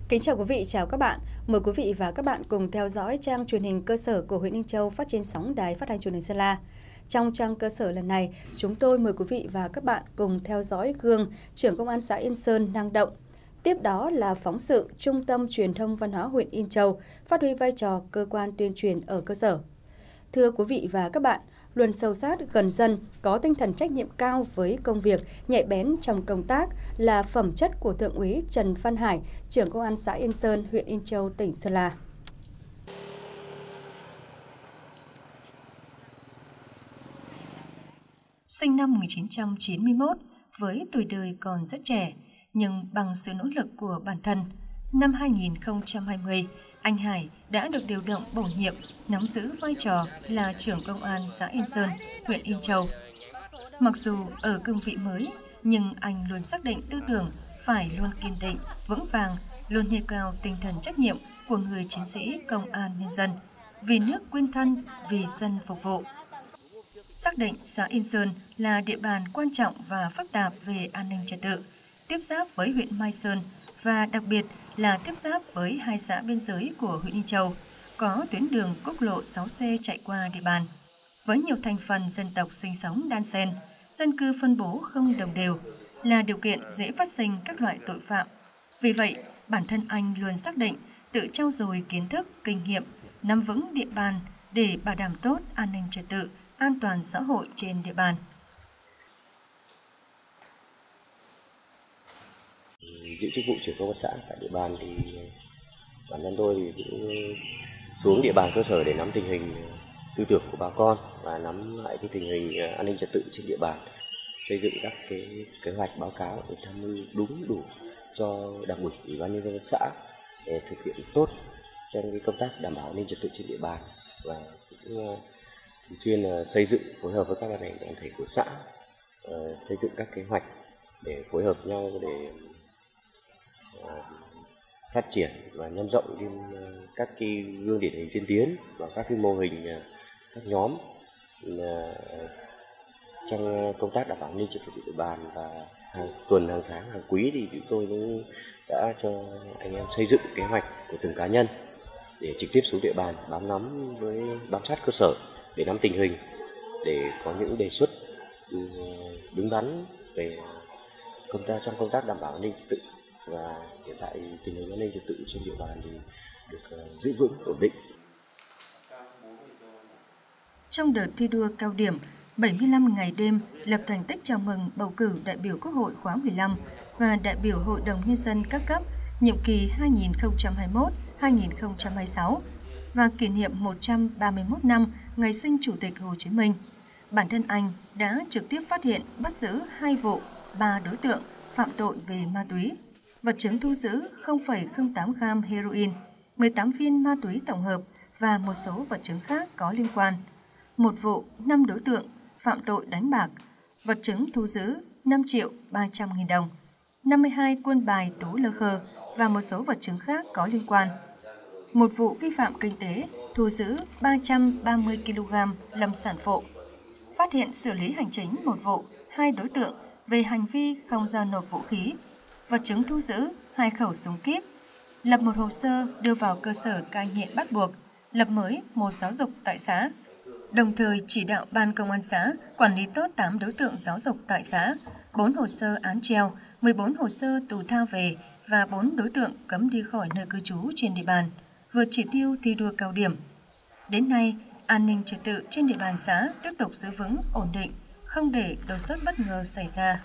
Kính chào quý vị, chào các bạn. Mời quý vị và các bạn cùng theo dõi trang truyền hình cơ sở của huyện Ninh Châu phát trên sóng Đài Phát thanh Truyền hình Sơn La. Trong trang cơ sở lần này, chúng tôi mời quý vị và các bạn cùng theo dõi gương trưởng công an xã Yên Sơn năng động. Tiếp đó là phóng sự Trung tâm Truyền thông Văn hóa huyện Yên Châu phát huy vai trò cơ quan tuyên truyền ở cơ sở. Thưa quý vị và các bạn, luôn sâu sát gần dân, có tinh thần trách nhiệm cao với công việc, nhạy bén trong công tác là phẩm chất của Thượng úy Trần Văn Hải, trưởng công an xã Yên Sơn, huyện Yên Châu, tỉnh Sơn La. Sinh năm 1991, với tuổi đời còn rất trẻ, nhưng bằng sự nỗ lực của bản thân, năm 2020, anh Hải đã được điều động bổ nhiệm, nắm giữ vai trò là trưởng công an xã Yên Sơn, huyện Yên Châu. Mặc dù ở cương vị mới, nhưng anh luôn xác định tư tưởng phải luôn kiên định, vững vàng, luôn nêu cao tinh thần trách nhiệm của người chiến sĩ công an nhân dân, vì nước quên thân, vì dân phục vụ. Xác định xã Yên Sơn là địa bàn quan trọng và phức tạp về an ninh trật tự, tiếp giáp với huyện Mai Sơn và đặc biệt là tiếp giáp với hai xã biên giới của huyện Yên Châu, có tuyến đường quốc lộ 6C chạy qua địa bàn. Với nhiều thành phần dân tộc sinh sống đan xen, dân cư phân bố không đồng đều, là điều kiện dễ phát sinh các loại tội phạm. Vì vậy, bản thân anh luôn xác định tự trau dồi kiến thức, kinh nghiệm, nắm vững địa bàn để bảo đảm tốt an ninh trật tự, an toàn xã hội trên địa bàn. Giữ chức vụ trưởng công an xã tại địa bàn thì bản thân tôi thì cũng xuống địa bàn cơ sở để nắm tình hình tư tưởng của bà con và nắm lại cái tình hình an ninh trật tự trên địa bàn, xây dựng các cái kế hoạch báo cáo để tham mưu đúng đủ cho Đảng ủy, Ủy ban nhân dân xã để thực hiện tốt trong cái công tác đảm bảo an ninh trật tự trên địa bàn, và cũng thường xuyên xây dựng phối hợp với các ban ngành đoàn thể của xã, xây dựng các kế hoạch để phối hợp nhau để phát triển và nhân rộng lên các cái gương điển hình tiên tiến và các cái mô hình các nhóm trong công tác đảm bảo an ninh trật tự địa bàn. Và hàng tuần, hàng tháng, hàng quý thì chúng tôi cũng đã cho anh em xây dựng kế hoạch của từng cá nhân để trực tiếp xuống địa bàn bám sát cơ sở để nắm tình hình, để có những đề xuất đúng đắn về trong công tác đảm bảo an ninh trật tự. Và hiện tại tình hình an ninh trật tự trên địa bàn thì được giữ vững, ổn định. Trong đợt thi đua cao điểm 75 ngày đêm lập thành tích chào mừng bầu cử đại biểu Quốc hội khóa 15 và đại biểu Hội đồng Nhân dân các cấp nhiệm kỳ 2021-2026 và kỷ niệm 131 năm ngày sinh Chủ tịch Hồ Chí Minh, bản thân anh đã trực tiếp phát hiện, bắt giữ 2 vụ, 3 đối tượng phạm tội về ma túy. Vật chứng thu giữ 0,08 gam heroin, 18 viên ma túy tổng hợp và một số vật chứng khác có liên quan. Một vụ, 5 đối tượng phạm tội đánh bạc, vật chứng thu giữ 5.300.000 đồng, 52 quân bài tú lơ khơ và một số vật chứng khác có liên quan. Một vụ vi phạm kinh tế, thu giữ 330 kg lâm sản phụ. Phát hiện xử lý hành chính một vụ, 2 đối tượng về hành vi không giao nộp vũ khí. Vật chứng thu giữ 2 khẩu súng kíp, lập một hồ sơ đưa vào cơ sở cai nghiện bắt buộc, lập mới một giáo dục tại xã. Đồng thời chỉ đạo Ban Công an xã quản lý tốt 8 đối tượng giáo dục tại xã, 4 hồ sơ án treo, 14 hồ sơ tù tha về và 4 đối tượng cấm đi khỏi nơi cư trú trên địa bàn, vượt chỉ tiêu thi đua cao điểm. Đến nay, an ninh trật tự trên địa bàn xã tiếp tục giữ vững, ổn định, không để đột xuất bất ngờ xảy ra.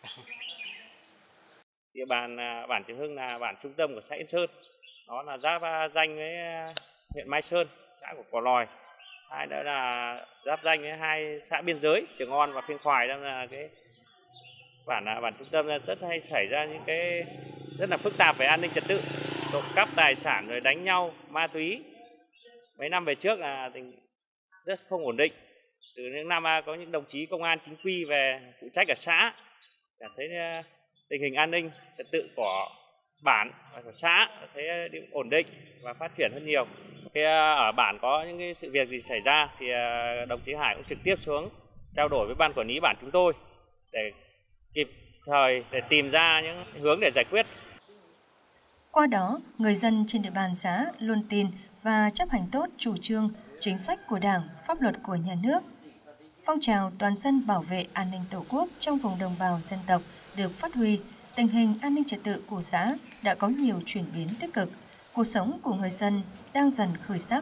Địa bàn bản Trường Hưng là bản trung tâm của xã Yên Sơn, đó là giáp danh với huyện Mai Sơn, xã của Cò Lòi. Hai nữa là giáp danh với hai xã biên giới Trường On và Phiên Khoài. Đó là cái bản trung tâm rất hay xảy ra những cái rất là phức tạp về an ninh trật tự, trộm cắp tài sản rồi đánh nhau, ma túy. Mấy năm về trước là tình rất không ổn định. Từ những năm có những đồng chí công an chính quy về phụ trách ở xã, cảm thấy tình hình an ninh trật tự của bản và của xã thấy ổn định và phát triển hơn nhiều. Khi ở bản có những cái sự việc gì xảy ra thì đồng chí Hải cũng trực tiếp xuống trao đổi với ban quản lý bản chúng tôi để kịp thời để tìm ra những hướng để giải quyết. Qua đó, người dân trên địa bàn xã luôn tin và chấp hành tốt chủ trương, chính sách của Đảng, pháp luật của nhà nước. Phong trào toàn dân bảo vệ an ninh Tổ quốc trong vùng đồng bào dân tộc được phát huy, tình hình an ninh trật tự của xã đã có nhiều chuyển biến tích cực, cuộc sống của người dân đang dần khởi sắc.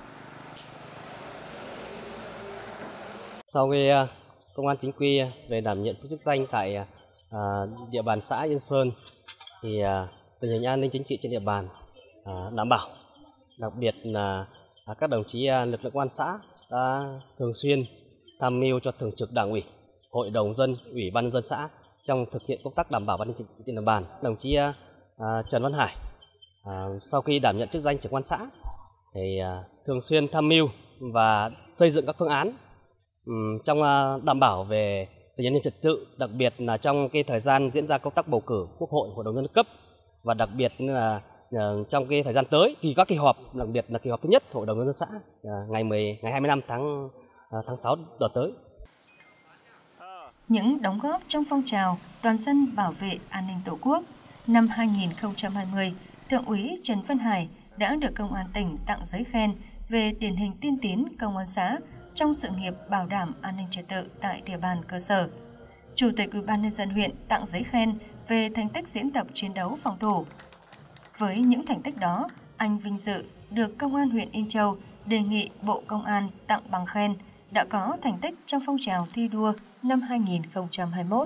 Sau khi công an chính quy về đảm nhận chức danh tại địa bàn xã Yên Sơn, thì tình hình an ninh chính trị trên địa bàn đảm bảo. Đặc biệt là các đồng chí lực lượng công an xã đã thường xuyên tham mưu cho thường trực Đảng ủy, Hội đồng dân, Ủy ban nhân dân xã trong thực hiện công tác đảm bảo an ninh trật tự trên địa bàn. Đồng chí Trần Văn Hải sau khi đảm nhận chức danh trưởng công an xã thì thường xuyên tham mưu và xây dựng các phương án trong đảm bảo về tình hình an ninh trật tự, đặc biệt là trong cái thời gian diễn ra công tác bầu cử Quốc hội, Hội đồng nhân dân cấp, và đặc biệt là trong cái thời gian tới thì các kỳ họp, đặc biệt là kỳ họp thứ nhất Hội đồng nhân dân xã ngày 25 tháng 6 đợt tới. Những đóng góp trong phong trào toàn dân bảo vệ an ninh Tổ quốc năm 2020, Thượng úy Trần Văn Hải đã được Công an tỉnh tặng giấy khen về điển hình tiên tiến công an xã trong sự nghiệp bảo đảm an ninh trật tự tại địa bàn cơ sở. Chủ tịch Ủy ban nhân dân huyện tặng giấy khen về thành tích diễn tập chiến đấu phòng thủ. Với những thành tích đó, anh vinh dự được Công an huyện Yên Châu đề nghị Bộ Công an tặng bằng khen đã có thành tích trong phong trào thi đua năm 2021.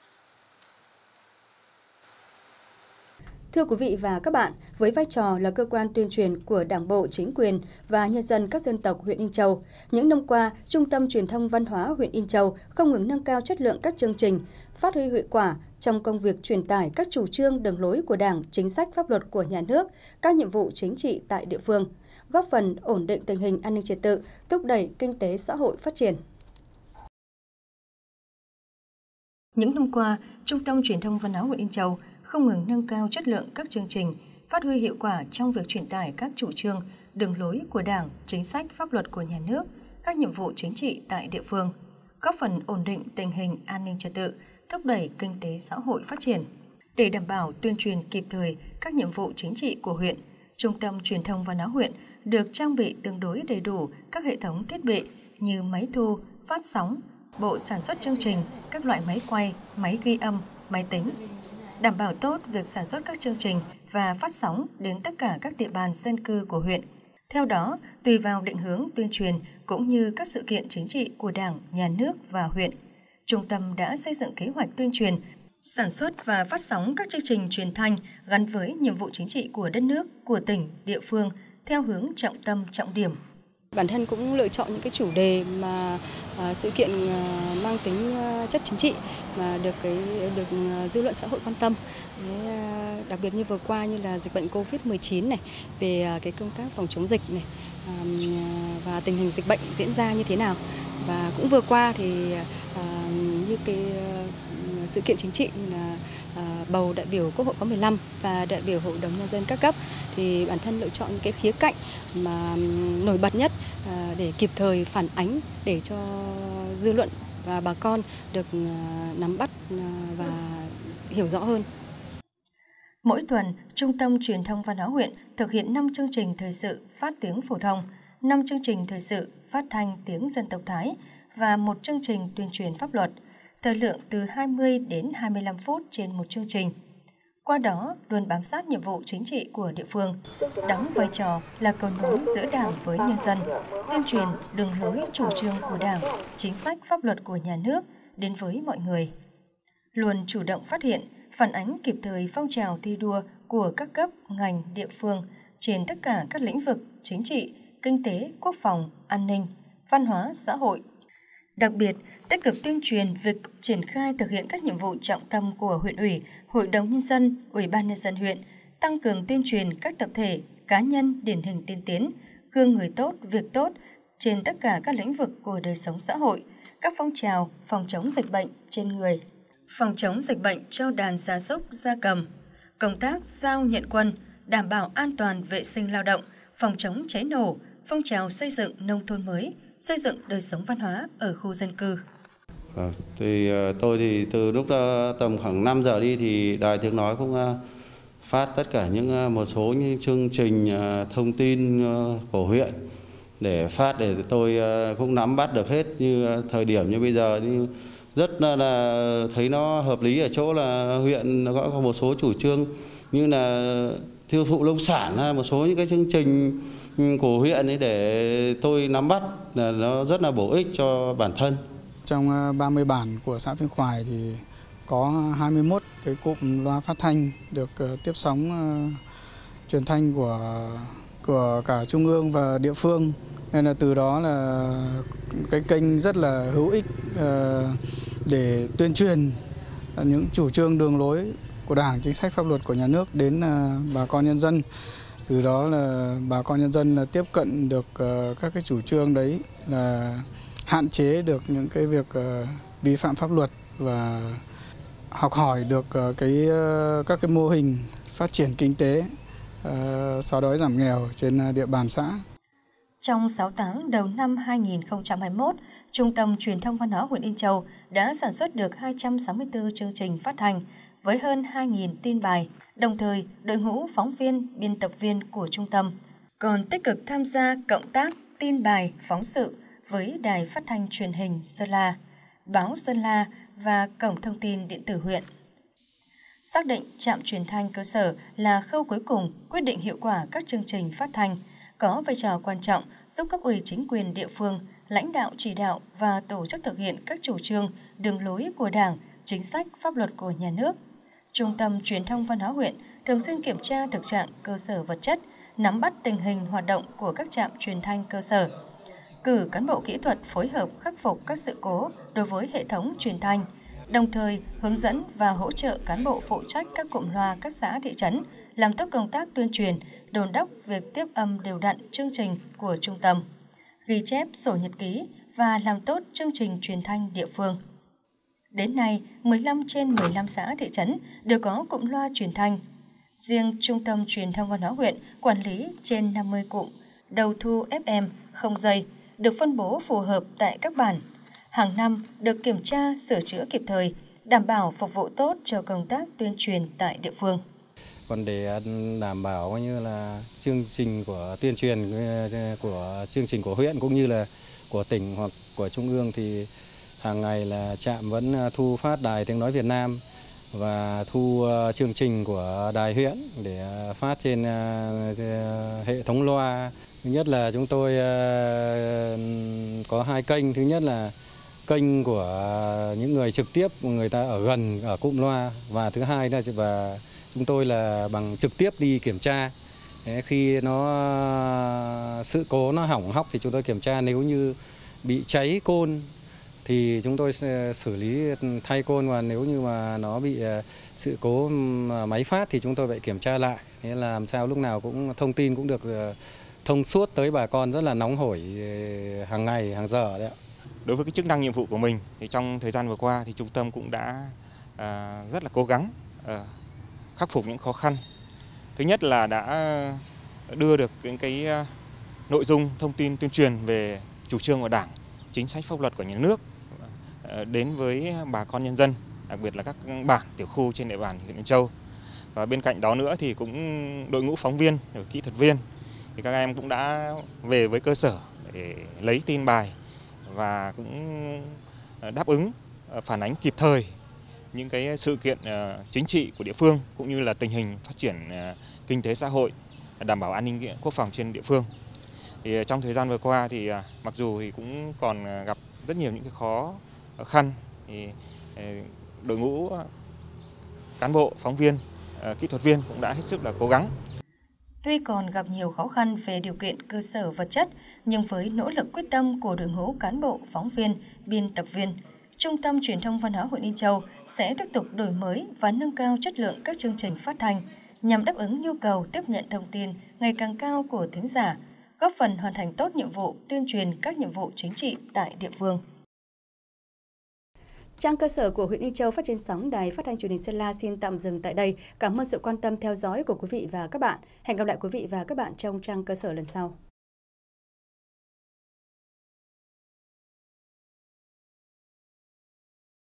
Thưa quý vị và các bạn, với vai trò là cơ quan tuyên truyền của Đảng bộ, chính quyền và nhân dân các dân tộc huyện Yên Châu, những năm qua, Trung tâm Truyền thông Văn hóa huyện Yên Châu không ngừng nâng cao chất lượng các chương trình, phát huy hiệu quả trong công việc truyền tải các chủ trương, đường lối của Đảng, chính sách pháp luật của nhà nước, các nhiệm vụ chính trị tại địa phương, góp phần ổn định tình hình an ninh trật tự, thúc đẩy kinh tế xã hội phát triển. Những năm qua, Trung tâm Truyền thông Văn hóa huyện Yên Châu không ngừng nâng cao chất lượng các chương trình, phát huy hiệu quả trong việc truyền tải các chủ trương, đường lối của Đảng, chính sách pháp luật của nhà nước, các nhiệm vụ chính trị tại địa phương, góp phần ổn định tình hình an ninh trật tự, thúc đẩy kinh tế xã hội phát triển. Để đảm bảo tuyên truyền kịp thời các nhiệm vụ chính trị của huyện, Trung tâm Truyền thông Văn hóa huyện được trang bị tương đối đầy đủ các hệ thống thiết bị như máy thu, phát sóng, bộ sản xuất chương trình, các loại máy quay, máy ghi âm, máy tính, đảm bảo tốt việc sản xuất các chương trình và phát sóng đến tất cả các địa bàn dân cư của huyện. Theo đó, tùy vào định hướng tuyên truyền cũng như các sự kiện chính trị của Đảng, Nhà nước và huyện, Trung tâm đã xây dựng kế hoạch tuyên truyền, sản xuất và phát sóng các chương trình truyền thanh gắn với nhiệm vụ chính trị của đất nước, của tỉnh, địa phương theo hướng trọng tâm, trọng điểm. Bản thân cũng lựa chọn những cái chủ đề mà sự kiện mang tính chất chính trị mà được dư luận xã hội quan tâm. Đặc biệt như vừa qua như là dịch bệnh Covid-19 này, về cái công tác phòng chống dịch này và tình hình dịch bệnh diễn ra như thế nào. Và cũng vừa qua thì như cái sự kiện chính trị như là bầu đại biểu Quốc hội khóa 15 và đại biểu Hội đồng nhân dân các cấp, thì bản thân lựa chọn những cái khía cạnh mà nổi bật nhất để kịp thời phản ánh để cho dư luận và bà con được nắm bắt và hiểu rõ hơn. Mỗi tuần, Trung tâm Truyền thông Văn hóa huyện thực hiện 5 chương trình thời sự phát tiếng phổ thông, 5 chương trình thời sự phát thanh tiếng dân tộc Thái và 1 chương trình tuyên truyền pháp luật, thời lượng từ 20 đến 25 phút trên một chương trình. Qua đó, luôn bám sát nhiệm vụ chính trị của địa phương, đóng vai trò là cầu nối giữa Đảng với nhân dân, tuyên truyền đường lối chủ trương của Đảng, chính sách pháp luật của nhà nước đến với mọi người. Luôn chủ động phát hiện, phản ánh kịp thời phong trào thi đua của các cấp, ngành, địa phương trên tất cả các lĩnh vực chính trị, kinh tế, quốc phòng, an ninh, văn hóa, xã hội. Đặc biệt, tích cực tuyên truyền việc triển khai thực hiện các nhiệm vụ trọng tâm của huyện ủy, Hội đồng nhân dân, Ủy ban nhân dân huyện, tăng cường tuyên truyền các tập thể, cá nhân điển hình tiên tiến, gương người tốt, việc tốt trên tất cả các lĩnh vực của đời sống xã hội, các phong trào phòng chống dịch bệnh trên người, phòng chống dịch bệnh cho đàn gia súc, gia cầm, công tác giao nhận quân, đảm bảo an toàn vệ sinh lao động, phòng chống cháy nổ, phong trào xây dựng nông thôn mới, xây dựng đời sống văn hóa ở khu dân cư. Tôi thì từ lúc tầm khoảng 5 giờ đi thì đài tiếng nói cũng phát tất cả một số những chương trình thông tin của huyện để phát, để tôi cũng nắm bắt được hết. Như thời điểm như bây giờ như rất là thấy nó hợp lý ở chỗ là huyện nó có một số chủ trương như là tiêu thụ nông sản, một số những cái chương trình của huyện ấy để tôi nắm bắt, là nó rất là bổ ích cho bản thân. Trong 30 bản của xã Phiêng Khoài thì có 21 cái cụm loa phát thanh được tiếp sóng truyền thanh của cả trung ương và địa phương, nên là từ đó là cái kênh rất là hữu ích để tuyên truyền những chủ trương đường lối của Đảng, chính sách pháp luật của nhà nước đến bà con nhân dân. Từ đó là bà con nhân dân là tiếp cận được các cái chủ trương đấy, là hạn chế được những cái việc vi phạm pháp luật và học hỏi được các cái mô hình phát triển kinh tế, xóa đói giảm nghèo trên địa bàn xã. Trong 6 tháng đầu năm 2021, Trung tâm Truyền thông Văn hóa huyện Yên Châu đã sản xuất được 264 chương trình phát thanh với hơn 2.000 tin bài. Đồng thời, đội ngũ phóng viên, biên tập viên của trung tâm còn tích cực tham gia cộng tác tin bài, phóng sự với Đài Phát thanh Truyền hình Sơn La, Báo Sơn La và Cổng Thông tin Điện tử huyện. Xác định trạm truyền thanh cơ sở là khâu cuối cùng quyết định hiệu quả các chương trình phát thanh, có vai trò quan trọng giúp cấp ủy chính quyền địa phương, lãnh đạo chỉ đạo và tổ chức thực hiện các chủ trương, đường lối của Đảng, chính sách, pháp luật của nhà nước. Trung tâm Truyền thông Văn hóa huyện thường xuyên kiểm tra thực trạng cơ sở vật chất, nắm bắt tình hình hoạt động của các trạm truyền thanh cơ sở, cử cán bộ kỹ thuật phối hợp khắc phục các sự cố đối với hệ thống truyền thanh, đồng thời hướng dẫn và hỗ trợ cán bộ phụ trách các cụm loa các xã thị trấn làm tốt công tác tuyên truyền, đôn đốc việc tiếp âm đều đặn chương trình của trung tâm, ghi chép sổ nhật ký và làm tốt chương trình truyền thanh địa phương. Đến nay, 15 trên 15 xã thị trấn đều có cụm loa truyền thanh. Riêng Trung tâm Truyền thông Văn hóa huyện quản lý trên 50 cụm đầu thu FM không dây được phân bố phù hợp tại các bản. Hàng năm được kiểm tra, sửa chữa kịp thời, đảm bảo phục vụ tốt cho công tác tuyên truyền tại địa phương. Còn để đảm bảo như là chương trình của tuyên truyền của chương trình của huyện cũng như là của tỉnh hoặc của trung ương thì hàng ngày là trạm vẫn thu phát Đài Tiếng nói Việt Nam và thu chương trình của đài huyện để phát trên hệ thống loa. Thứ nhất là chúng tôi có 2 kênh, thứ nhất là kênh của những người trực tiếp, người ta ở gần ở cụm loa, và thứ hai là chúng tôi là bằng trực tiếp đi kiểm tra. Khi sự cố nó hỏng hóc thì chúng tôi kiểm tra, nếu như bị cháy côn thì chúng tôi sẽ xử lý thay côn, và nếu như mà nó bị sự cố máy phát thì chúng tôi phải kiểm tra lại. Thế là làm sao lúc nào cũng thông tin cũng được thông suốt tới bà con, rất là nóng hổi hàng ngày, hàng giờ đấy ạ. Đối với cái chức năng nhiệm vụ của mình thì trong thời gian vừa qua thì trung tâm cũng đã rất là cố gắng khắc phục những khó khăn. Thứ nhất là đã đưa được cái nội dung thông tin tuyên truyền về chủ trương của Đảng, chính sách pháp luật của nhà nước đến với bà con nhân dân, đặc biệt là các bản tiểu khu trên địa bàn huyện Yên Châu. Và bên cạnh đó nữa thì cũng đội ngũ phóng viên, kỹ thuật viên thì các em cũng đã về với cơ sở để lấy tin bài và cũng đáp ứng phản ánh kịp thời những cái sự kiện chính trị của địa phương cũng như là tình hình phát triển kinh tế xã hội, đảm bảo an ninh quốc phòng trên địa phương. Thì trong thời gian vừa qua thì mặc dù thì cũng còn gặp rất nhiều những cái khó khăn, thì đội ngũ cán bộ, phóng viên, kỹ thuật viên cũng đã hết sức là cố gắng. Tuy còn gặp nhiều khó khăn về điều kiện cơ sở vật chất, nhưng với nỗ lực quyết tâm của đội ngũ cán bộ, phóng viên, biên tập viên, Trung tâm Truyền thông Văn hóa huyện Yên Châu sẽ tiếp tục đổi mới và nâng cao chất lượng các chương trình phát thanh nhằm đáp ứng nhu cầu tiếp nhận thông tin ngày càng cao của thính giả, góp phần hoàn thành tốt nhiệm vụ tuyên truyền các nhiệm vụ chính trị tại địa phương. Trang cơ sở của huyện Yên Châu phát trên sóng Đài Phát thanh Truyền hình Sơn La xin tạm dừng tại đây. Cảm ơn sự quan tâm theo dõi của quý vị và các bạn. Hẹn gặp lại quý vị và các bạn trong trang cơ sở lần sau.